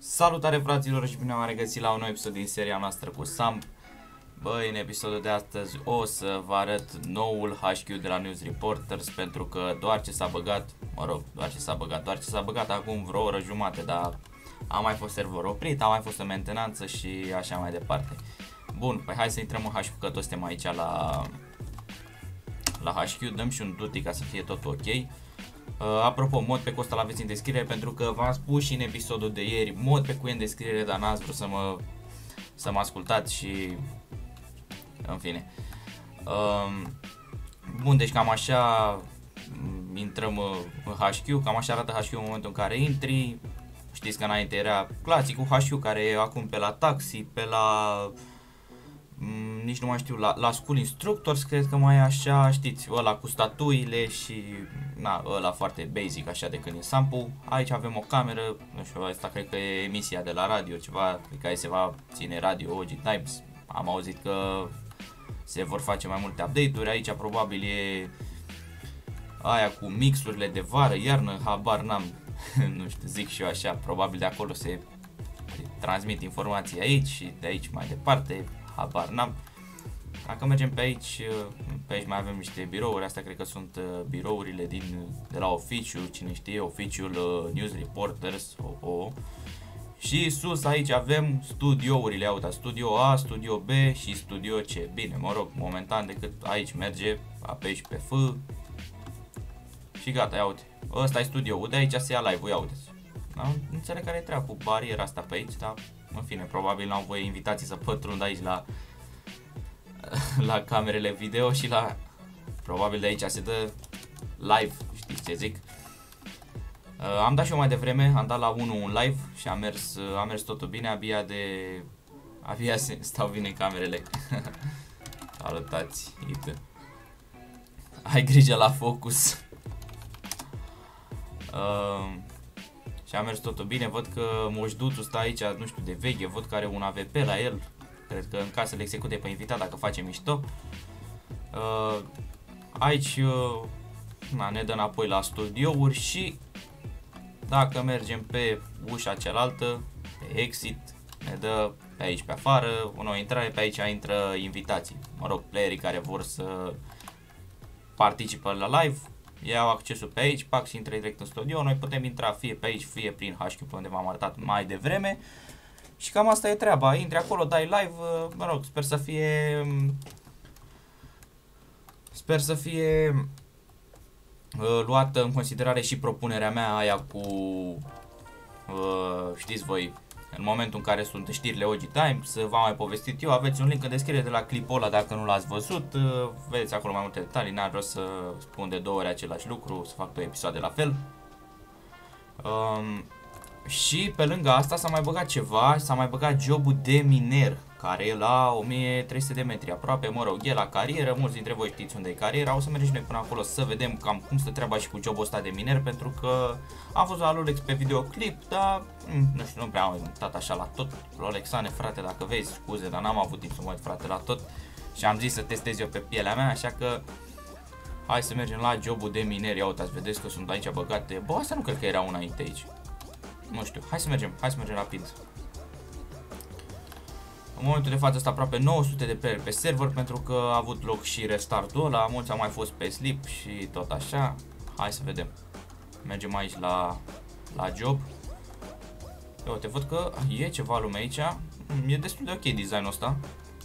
Salutare fraților și bine am regăsit la un nou episod din seria noastră cu Sam. Băi, în episodul de astăzi o să vă arăt noul HQ de la News Reporters, pentru că doar ce s-a băgat acum vreo oră jumate, dar a mai fost server oprit, a mai fost o mentenanță și așa mai departe. Bun, păi hai să intrăm în HQ, că toți suntem aici la HQ, dăm și un duty ca să fie tot ok. Apropo, mod pe Costa l-aveți în descriere, pentru că v-am spus și în episodul de ieri, mod pe cu în descriere, dar n-ați vrut să mă ascultați și în fine. Bun, deci cam așa intrăm în HQ, cam așa arată HQ în momentul în care intri. Știți că înainte era clasicul HQ, care e acum pe la taxi, pe la nici nu mai știu, la School Instructors, cred că mai e așa, știți, ăla cu statuile și na, ăla foarte basic, așa de când e sample. Aici avem o cameră, nu știu, asta cred că e emisia de la radio, ceva pe care se va ține Radio OG Times. Am auzit că se vor face mai multe update-uri, aici probabil e aia cu mixurile de vară, iarnă, habar n-am, nu știu, zic și eu așa, probabil de acolo se transmit informații aici și de aici mai departe. Habar n-am. Dacă mergem pe aici mai avem niște birouri, astea cred că sunt birourile de la oficiu, cine știe, oficiul News Reporters. Și sus aici avem studiourile, auta, studio A, studio B și studio C. Bine, mă rog, momentan decât aici merge, apeși pe F și gata, ia uite. Ăsta e studioul, de aici se ia live-ul, ia uite. Nu înțeleg care e treaba cu bariera asta pe aici, dar în fine, probabil n-au voie invitații să pătrund aici la camerele video și probabil de aici se dă live, știți ce zic. Am dat și eu mai devreme, am dat la 1 un live și a mers totul bine, abia stau bine camerele. Salutați, uite. Ai grijă la focus. Și a mers totul bine, văd că moșduțul stă aici, nu știu, de veche, văd că are un AVP la el, cred că în casă le execute pe invitat dacă face mișto. Aici ne dă înapoi la studiouri și dacă mergem pe ușa cealaltă, pe exit, ne dă pe aici pe afară, o nouă intrare, pe aici intră invitații, mă rog, playerii care vor să participă la live. Iau accesul pe aici, pac și intră direct în studio. Noi putem intra fie pe aici, fie prin HQ, pe unde v-am arătat mai devreme. Și cam asta e treaba. Intri acolo, dai live, mă rog, sper să fie luată în considerare și propunerea mea aia cu știți voi, în momentul în care sunt știrile OG Times, v-am mai povestit eu, aveți un link în descriere de la clipul ăla dacă nu l-ați văzut, vedeți acolo mai multe detalii, n-ar vrea să spun de 2 ori același lucru, să fac 2 episoade la fel. Și pe lângă asta s-a mai băgat ceva, s-a mai băgat jobul de miner, care e la 1300 de metri aproape, mă rog, e la carieră, mulți dintre voi știți unde e cariera, o să mergem și noi până acolo să vedem cam cum stă treaba și cu jobul ăsta de miner, pentru că am văzut la Rolex pe videoclip, dar nu știu, nu prea am uitat așa la tot. Rolexane, frate, dacă vezi, scuze, dar n-am avut timp să mă uit, frate, la tot și am zis să testez eu pe pielea mea, așa că hai să mergem la jobul de miner. Ia uitați, vedeți că sunt aici băgate, bă, asta nu cred că era înainte aici. Nu știu, hai să mergem rapid. În momentul de față sunt aproape 900 de playeri pe server, pentru că a avut loc și restartul ăla, mulți au mai fost pe sleep și tot așa. Hai să vedem. Mergem aici la job. Eu te văd că e ceva lume aici. E destul de ok designul ăsta.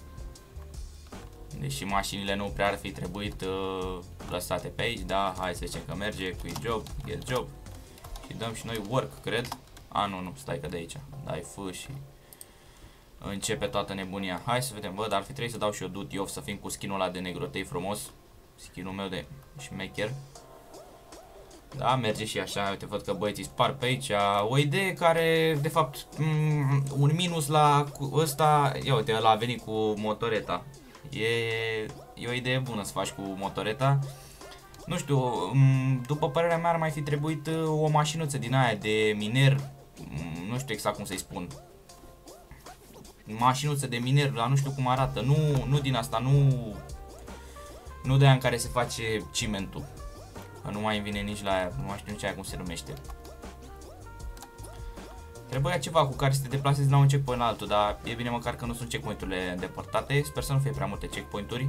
Deși mașinile nu prea ar fi trebuit lăsate pe aici, da, hai să zicem că merge cu job, get job. Și dăm și noi work, cred. Nu, stai că de aici. Dai F și începe toată nebunia. Hai să vedem, bă, dar ar fi trebuit să dau și eu duty off, să fim cu skin-ul ăla de negrotei frumos. Skin-ul meu de șmecher. Da, merge și așa, uite, văd că băieții spar pe aici. O idee care, de fapt, un minus la ăsta, ia uite, ăla a venit cu motoreta. E o idee bună să faci cu motoreta. Nu știu, după părerea mea ar mai fi trebuit o mașinuță din aia de miner, nu știu exact cum să-i spun. Mașinuță de miner, dar nu știu cum arată, nu din asta, nu de aia în care se face cimentul. Nu mai vine nici la aia, nu mai știu nici aia cum se numește. Trebuia ceva cu care să te deplasezi la un checkpoint la altul, dar e bine măcar că nu sunt checkpoint-urile îndepărtate. Sper să nu fie prea multe checkpoint-uri.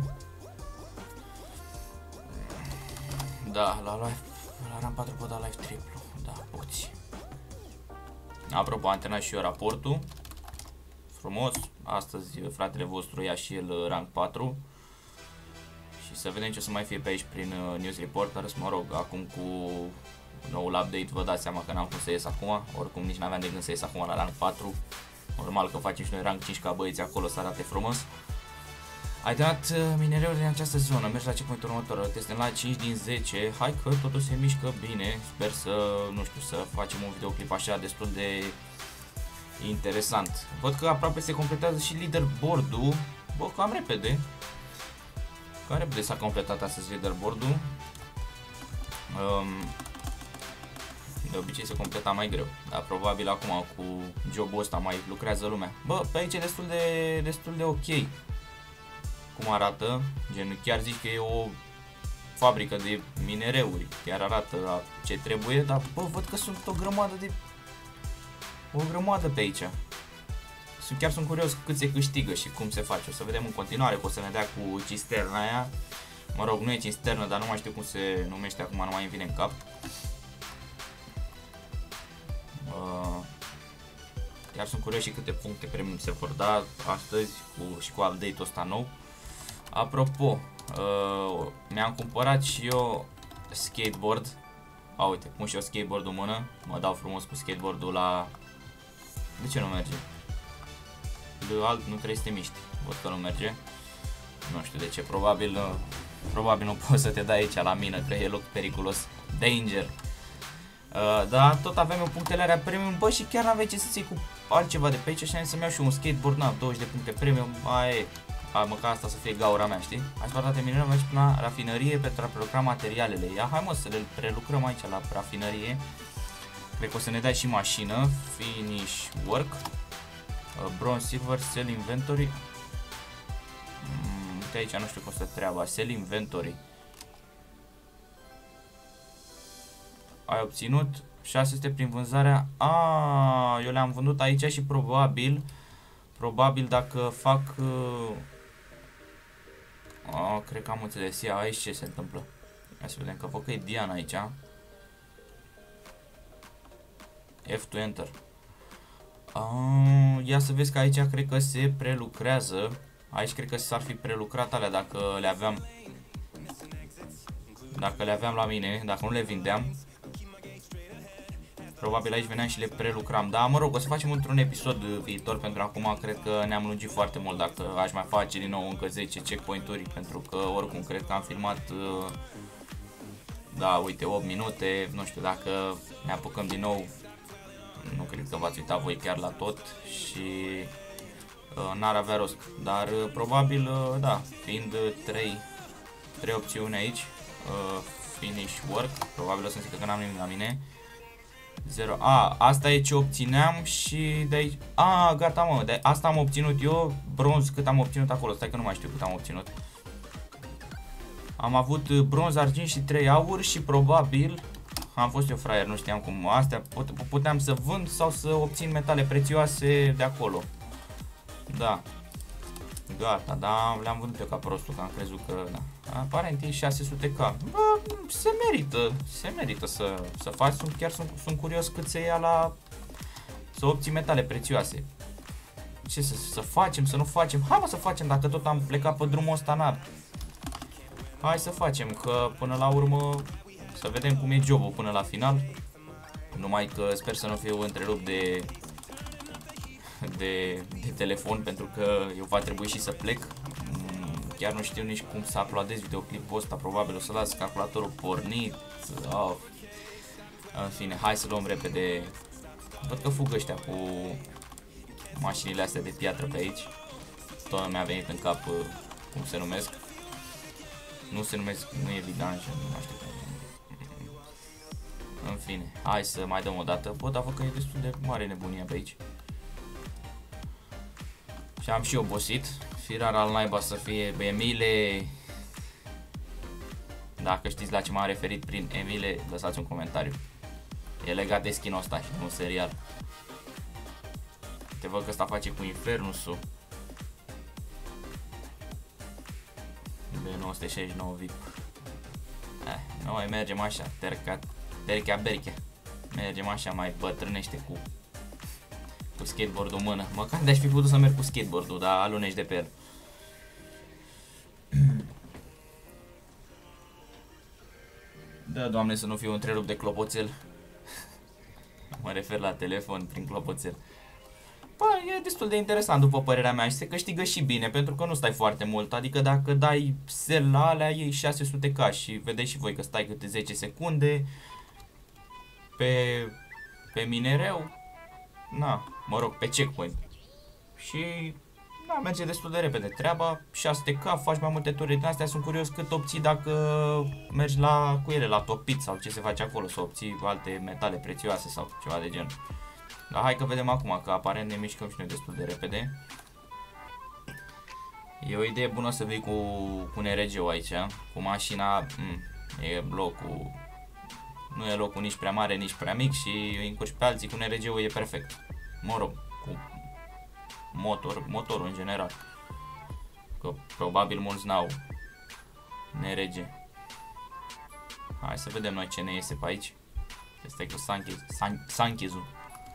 Da, la RAM 4 pot da live triplu. Da, poți. Apropo, am terminat și eu raportul. Frumos. Astăzi fratele vostru ia și el rank 4. Și să vedem ce o să mai fie pe aici prin News Reporters. Mă rog, acum cu noul update vă dați seama că n-am cum să ies acum. Oricum nici n-aveam de gând să ies acum la rank 4. Normal că facem și noi rank 5 ca băieți acolo să arate frumos. Ai dat minereuri în această zonă, mergi la checkpoint-ul următor, testem la 5 din 10, hai că totul se mișcă bine, sper să, nu știu, să facem un videoclip așa destul de interesant. Văd că aproape se completează și leaderboard-ul, bă, cam repede s-a completat astăzi leaderboard-ul. De obicei se completa mai greu, dar probabil acum cu jobul ăsta mai lucrează lumea. Bă, pe aici e destul de ok. Cum arată, gen chiar zic că e o fabrică de minereuri, chiar arată la ce trebuie, dar bă, văd că sunt o grămadă pe aici. Chiar sunt curios cât se câștigă și cum se face. O să vedem în continuare, că o să ne dea cu cisterna aia. Mă rog, nu e cisternă, dar nu mai știu cum se numește acum, nu mai îmi vine în cap. Chiar sunt curios și câte puncte premium se vor da astăzi și cu update-ul ăsta nou. Apropo, mi-am cumpărat și eu skateboard. Uite, pun și eu skateboard în mână. Mă dau frumos cu skateboardul la... De ce nu merge? De alt nu trebuie să te miști. Văd că nu merge. Nu știu de ce, probabil nu poți să te dai aici la mină, că e loc periculos. Danger. Da, tot avem eu punctele alea premium. Bă, și chiar n-aveai ce să ții cu altceva de pe aici. Și am să-mi iau și un skateboard, na, 20 de puncte premium. Măcar asta să fie gaura mea, știi? Hai să toate minerale, mergi până la rafinărie pentru a prelucra materialele. Ia, hai mă să le prelucrăm aici la rafinărie. Cred că o să ne dai și mașină. Finish work. Bronze, silver, sell inventory. Uite aici, nu știu cum stă treaba. Sell inventory. Ai obținut 600 prin vânzarea. Eu le-am vândut aici și probabil dacă fac... cred că am înțeles. Ia, aici ce se întâmplă. Hai să vedem că văd că e Diana aici. F to enter. Ia să vezi că aici cred că se prelucrează. Aici cred că s-ar fi prelucrat alea dacă le aveam. Dacă le aveam la mine, dacă nu le vindeam. Probabil aici veneam și le prelucram. Dar mă rog, o să facem într-un episod viitor. Pentru acum cred că ne-am lungit foarte mult. Dacă aș mai face din nou încă 10 checkpoint-uri. Pentru că oricum cred că am filmat, da, uite, 8 minute. Nu știu, dacă ne apucăm din nou, nu cred că v-ați uitat voi chiar la tot. Și n-ar avea rost. Dar probabil, da, fiind 3 opțiuni aici, finish work, probabil o să-mi zică că n-am nimic la mine. 0. Asta e ce obțineam și de aici. Gata mă, de asta am obținut eu. Bronz, cât am obținut acolo, stai că nu mai știu cât am obținut. Am avut bronz, argint și 3 aur și probabil am fost eu fraier, nu știam cum. Astea puteam să vând sau să obțin metale prețioase de acolo. Da. Gata, da, le-am vândut eu ca prostul, că am crezut că, da. Aparent e 600k. Bă, se merită să faci. Sunt curios cât se ia la să obții metale prețioase. Ce să facem, să nu facem? Hai mă să facem, dacă tot am plecat pe drumul ăsta, hai să facem, că până la urmă să vedem cum e jobul până la final. Numai că sper să nu fiu întrerupt de telefon, pentru că eu va trebui și să plec. Chiar nu știu nici cum să uploadez videoclipul ăsta. Probabil o să las calculatorul pornit. În fine, hai să luăm repede. Văd că fug ăștia cu mașinile astea de piatră pe aici. Tot mi-a venit în cap cum se numesc. Nu se numesc, nu e vidanj, nu mai știu. În fine, hai să mai dăm o dată. Bă, dar văd că e destul de mare nebunia pe aici. Și am și obosit. Firar al naiba să fie Emile. Dacă știți la ce m-am referit prin Emile, lăsați un comentariu. E legat de skin-ul ăsta și de un serial. Te văd că ăsta face cu Infernusul. B969 VIP. Noi mergem așa, terchea berchea. Mergem așa, mai bătrânește cu skateboard-ul în mână. Măcar de-aș fi putut să merg cu skateboard-ul, dar alunești de pe el. Da, Doamne, să nu fiu întrerupt de clopoțel. Mă refer la telefon prin clopoțel. Bă, e destul de interesant după părerea mea și se câștigă și bine, pentru că nu stai foarte mult. Adică dacă dai sell la alea, iei 600k și vedeți și voi că stai câte 10 secunde pe minereu. Na, mă rog, pe checkpoint. Și da, merge destul de repede treaba. 600k, faci mai multe turi din astea. Sunt curios cât obții dacă mergi cu ele la topit sau ce se face acolo, să obții alte metale prețioase sau ceva de genul. Dar hai că vedem acum, că aparent ne mișcăm și noi destul de repede. E o idee bună să vii cu NRG-ul aici, cu mașina, e locul, nu e locul nici prea mare, nici prea mic și îi încurci pe alții cu NRG-ul, e perfect. Mă rog, cu motorul în general, că probabil mulți n-au NRG. Hai să vedem noi ce ne iese pe aici. Este cu Sanchez-ul.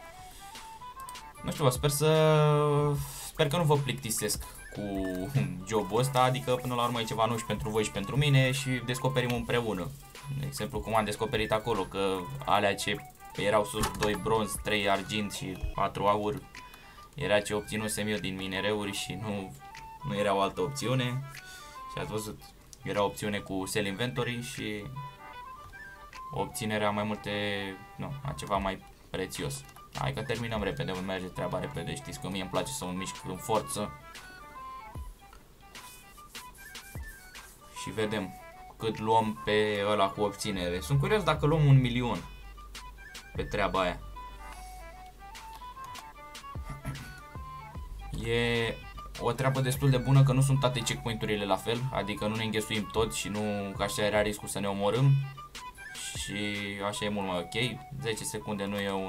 Nu știu, sper că nu vă plictisesc cu jobul ăsta, adică până la urmă e ceva nou și pentru voi și pentru mine și descoperim împreună. De exemplu, cum am descoperit acolo, că alea ce erau sus 2 bronz, 3 argint și 4 aur, era ce obținusem eu din minereuri și nu era o altă opțiune. Și ați văzut, era opțiune cu Sell Inventory și obținerea mai multe, a ceva mai prețios. Hai că terminăm repede, merge treaba repede, știți că mie îmi place să mă mișc în forță. Și vedem cât luăm pe ăla cu obținere. Sunt curios dacă luăm 1 milion pe treaba aia. E o treabă destul de bună că nu sunt toate checkpoint-urile la fel, adică nu ne înghesuim tot și nu, că așa era riscul să ne omorâm. Și așa e mult mai ok. 10 secunde nu e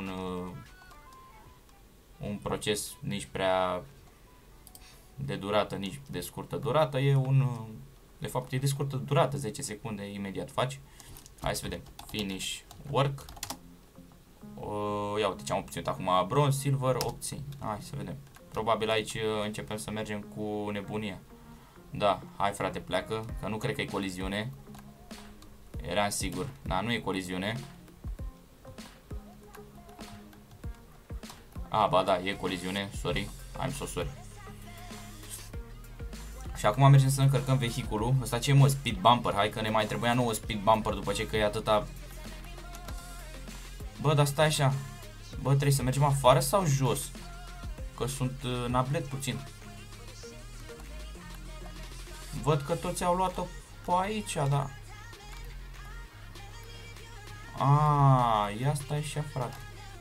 un proces nici prea de durată, nici de scurtă durată. De fapt e de scurtă durată, 10 secunde imediat faci. Hai să vedem. Finish work. Ia uite ce am obținut acum. Bronze, silver, obții. Hai să vedem. Probabil aici începem să mergem cu nebunia. Da, hai frate, pleacă, că nu cred că e coliziune. Eram sigur, dar nu e coliziune. Ba da, e coliziune, sorry, I'm so sorry. Și acum mergem să încărcăm vehiculul. Ăsta ce e, mă, speed bumper? Hai că ne mai trebuia nouă speed bumper după ce că e atâta. Bă, dar stai așa. Bă, trebuie să mergem afară sau jos? Că sunt nablet puțin. Văd că toți au luat-o pe aici, da. Ia stai așa, frate.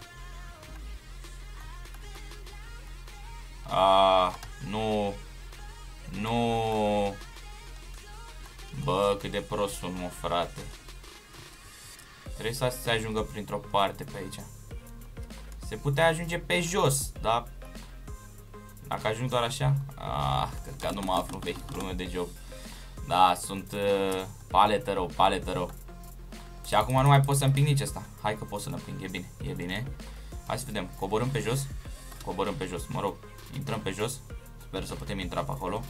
Nu. Nu. Bă, cât de prost sunt, mă, frate. Trebuie să se ajungă printr-o parte pe aici. Se putea ajunge pe jos, da? Dacă ajung doar așa. Cred că nu mă aflu în vehiculul meu de job. Da, sunt paletă rău. Și acum nu mai pot să împing nici asta. Hai că pot să-l împing, e bine. Hai să vedem, coborâm pe jos, mă rog, intrăm pe jos. Sper să putem intra pe acolo.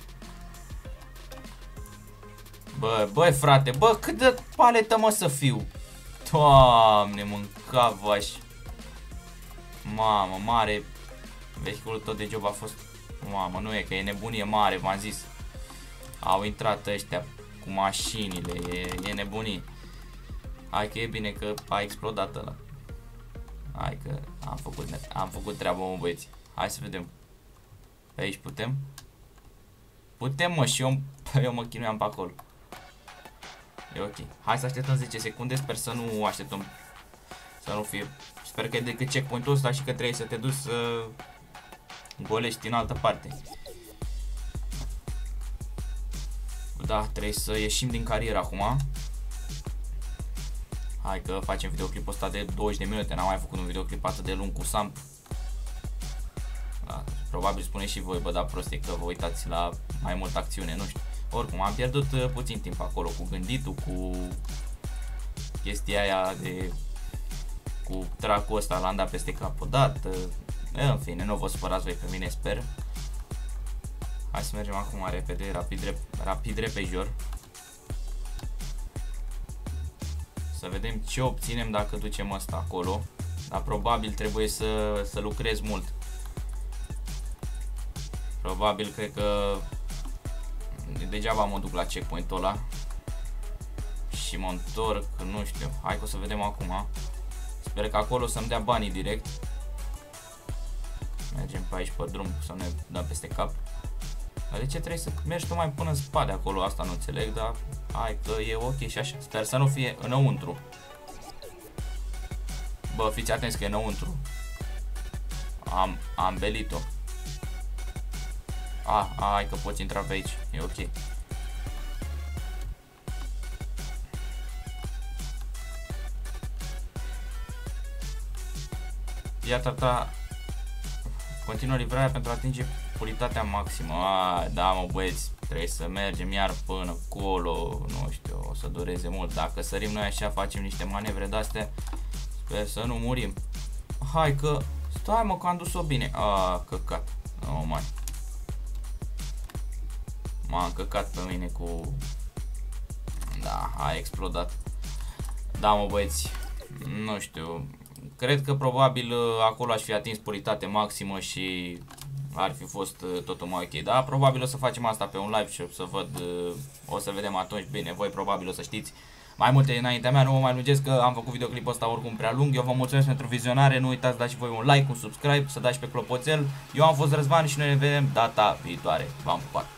Bă, frate, bă, cât de paletă, mă, să fiu. Doamne, mânca vaș. Mamă, mare. Vehiculul tot de job a fost. Mamă, nu e că e nebunie mare, v-am zis. Au intrat ăștia cu mașinile, e nebunie. Hai că e bine că a explodat ăla. Hai că am făcut treaba, mă, băieți. Hai să vedem. Pe aici putem? Putem, mă, și eu mă chinuiam pe acolo. E ok. Hai să așteptăm 10 secunde, sper să nu așteptăm. Să nu fie. Sper că e decât checkpoint-ul ăsta și că trebuie să te duci să golești în altă parte. Da, trebuie să ieșim din carieră acum. Hai că facem videoclipul ăsta de 20 de minute. N-am mai făcut un videoclip atât de lung cu Sam. Da, Probabil spuneți și voi, bă, da proste că vă uitați la mai multă acțiune, nu știu. Oricum, am pierdut puțin timp acolo cu gânditul, cu chestia aia de... cu tracul ăsta, l-am dat peste cap odată. În fine, nu vă supărați voi pe mine, sper. Hai să mergem acum repede, rapid repejor. Să vedem ce obținem dacă ducem asta acolo. Dar probabil trebuie să lucrez mult. Probabil, cred că degeaba mă duc la checkpoint-ul ăla și mă întorc, nu știu. Hai că o să vedem acum. Sper că acolo să-mi dea banii direct. Mergem pe aici pe drum să ne dăm peste cap. Dar de ce trebuie să mergi tu mai până în spate acolo? Asta nu înțeleg, dar hai că e ok și așa. Sper să nu fie înăuntru. Bă, fiți atenți că e înăuntru. Am belit-o. Hai că poți intra pe aici. E ok. Iată ta. Continuă livrarea pentru a atinge puritatea maximă. Da, mă băieți, trebuie să mergem iar până acolo. Nu știu, o să dureze mult. Dacă sărim noi așa, facem niște manevre de-astea, sper să nu murim. Hai că... Stai mă, că am dus-o bine. Căcat. Nu mai. M-a încăcat pe mine cu... Da, a explodat. Da, mă băieți, nu știu. Cred că probabil acolo aș fi atins puritate maximă și ar fi fost totul mai ok. Da, probabil o să facem asta pe un live și o să văd, o să vedem atunci. Bine, voi probabil o să știți mai multe înaintea mea, nu mă mai lungesc că am făcut videoclipul ăsta oricum prea lung. Eu vă mulțumesc pentru vizionare, nu uitați să dați și voi un like, un subscribe, să dați pe clopoțel. Eu am fost Răzvan și noi ne vedem data viitoare. V-am pupat!